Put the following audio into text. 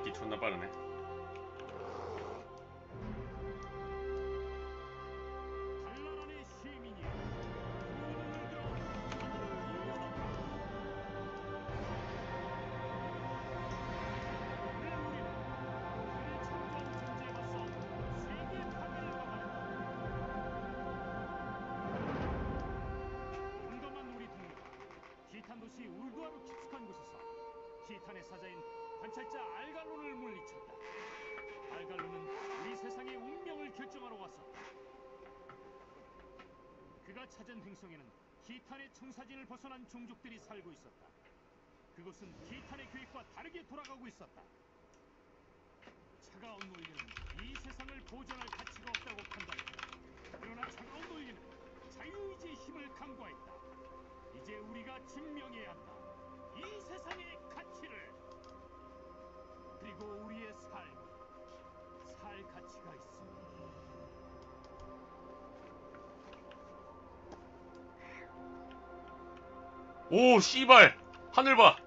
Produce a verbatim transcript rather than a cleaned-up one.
읽기 존나 빠르네. 단란한의 시민이여, 오늘 우리는 일천년 전쟁에 맞서 세계 파괴를 막았다. 용감한 우리 동료가 티탄 도시 울두아로 깊숙한 곳에서 티탄의 사자인 관찰자 알갈론을 물리쳤다. 알갈론은 우리 세상의 운명을 결정하러 왔었다. 그가 찾은 행성에는 티탄의 청사진을 벗어난 종족들이 살고 있었다. 그것은 티탄의 계획과 다르게 돌아가고 있었다. 차가운 논리는 이 세상을 보존할 가치가 없다고 판단했다. 그러나 차가운 논리는 자유의지의 힘을 강구했다. 이제 우리가 증명해야 한다. 이 세상의 가치를. 그리고 우리의 삶이 살 가치가 있습니다. 오 씨발 하늘 봐.